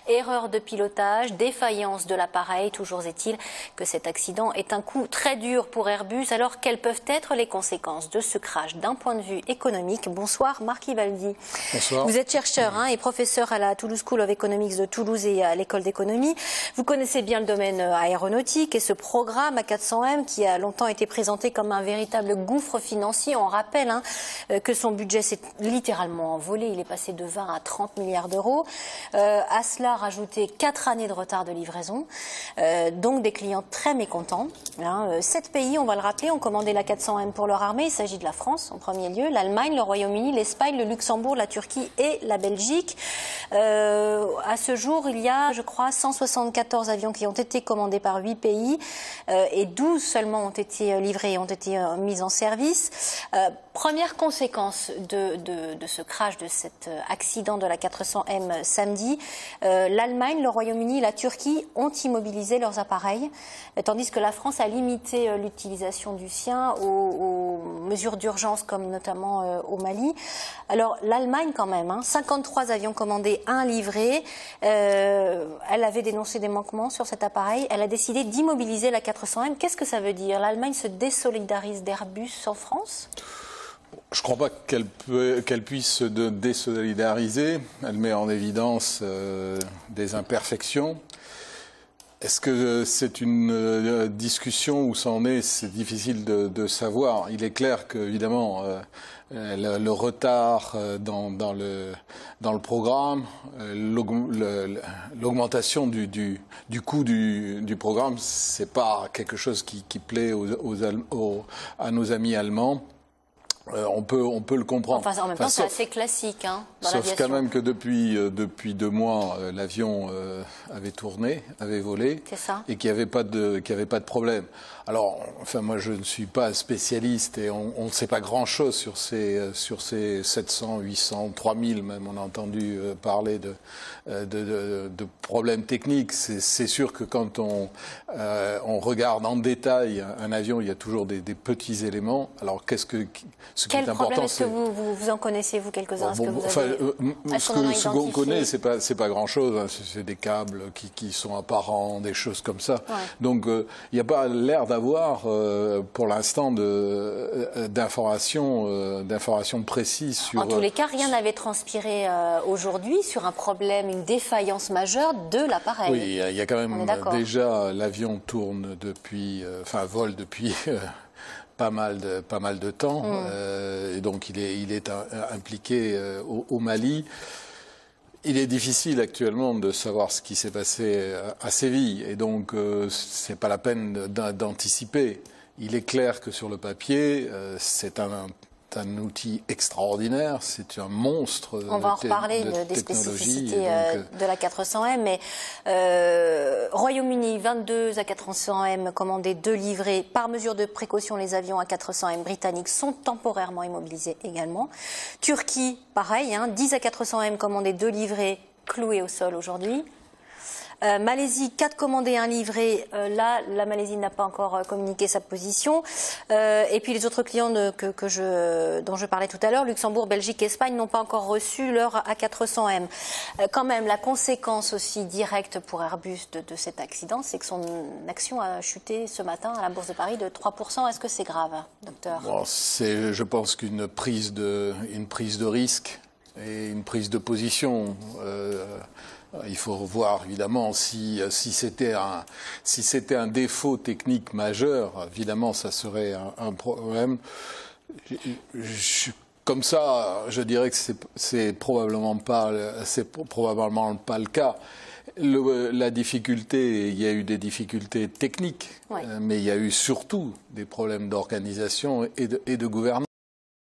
erreur de pilotage, défaillance de l'appareil. Toujours est-il que cet accident est un coup très dur pour Airbus. Alors, quelles peuvent être les conséquences de ce crash d'un point de vue économique? Bonsoir, Marc Ivaldi. Bonsoir. Vous êtes chercheur et professeur à la Toulouse School of Economics de Toulouse et à l'école d'économie. Vous connaissez bien le domaine aéronautique et ce programme A400M qui a longtemps été présenté comme un véritable gouffre financier. On rappelle que son budget s'est littéralement envolé. Il est passé de 20 à 30 milliards d'euros. À cela, rajouter 4 années de retard de livraison. Donc des clients très mécontents. 7 pays, on va le rappeler, ont commandé l'A400M pour leur armée. Il s'agit de la France en premier lieu, l'Allemagne, le Royaume-Uni, l'Espagne, le Luxembourg, la Turquie et la Belgique. À ce jour, il y a, je crois, 174 avions qui ont été commandés par 8 pays et 12 seulement ont été livrés et ont été mis en service. Première conséquence de ce crash, de cet accident de l'A400M samedi, l'Allemagne, le Royaume-Uni et la Turquie ont immobilisé leurs appareils, tandis que la France a limité l'utilisation du sien aux mesures d'urgence, comme notamment au Mali. Alors l'Allemagne quand même, 53 avions commandés, 1 livré. Elle avait dénoncé des manquements sur cet appareil. Elle a décidé d'immobiliser l'A400M. Qu'est-ce que ça veut dire? L'Allemagne se désolidarise d'Airbus en France? Je ne crois pas qu'elle puisse se désolidariser. Elle met en évidence des imperfections. Est-ce que c'est une discussion où ça en est? C'est difficile de savoir. Il est clair qu'évidemment, le retard dans le programme, l'augmentation du coût du programme, c'est pas quelque chose qui plaît à nos amis allemands. On peut le comprendre. Enfin, en même temps, c'est assez classique dans l'aviation. Sauf quand même que depuis 2 mois, l'avion avait tourné, avait volé, et qu'il n'y avait pas de problème. Alors, enfin, moi, je ne suis pas spécialiste et on ne sait pas grand-chose sur ces 700, 800, 3000 même. On a entendu parler de problèmes techniques. C'est sûr que quand on regarde en détail un avion, il y a toujours des petits éléments. Alors, quel problème est-ce que vous en connaissez, vous, quelques-uns? Ce qu'on connaît, c'est pas grand-chose. C'est des câbles qui sont apparents, des choses comme ça. Ouais. Donc, il n'y a pas l'air d'avoir, pour l'instant, d'informations précises sur... En tous les cas, rien n'avait transpiré aujourd'hui sur un problème, une défaillance majeure de l'appareil. Oui, il y a quand même déjà, l'avion tourne depuis, vole depuis... pas mal de temps, et donc il est impliqué au Mali. Il est difficile actuellement de savoir ce qui s'est passé à Séville, et donc c'est pas la peine d'anticiper. Il est clair que sur le papier, c'est un outil extraordinaire, c'est un monstre. On va en reparler des spécificités de l'A400M, mais Royaume-Uni, 22 A400M commandés, 2 livrés. Par mesure de précaution, les avions A400M britanniques sont temporairement immobilisés également. Turquie, pareil, 10 A400M commandés, 2 livrés, cloués au sol aujourd'hui. Malaisie, 4 commandés, 1 livré. Là, la Malaisie n'a pas encore communiqué sa position. Et puis les autres clients dont je parlais tout à l'heure, Luxembourg, Belgique, Espagne, n'ont pas encore reçu leur A400M. Quand même, la conséquence aussi directe pour Airbus de cet accident, c'est que son action a chuté ce matin à la Bourse de Paris de 3%. Est-ce que c'est grave, docteur? Bon, c'est, je pense, qu'une prise de risque et une prise de position. Il faut voir évidemment si c'était un défaut technique majeur, évidemment ça serait un problème. Comme ça, je dirais que c'est probablement pas le cas. La difficulté, il y a eu des difficultés techniques, mais il y a eu surtout des problèmes d'organisation et de gouvernance.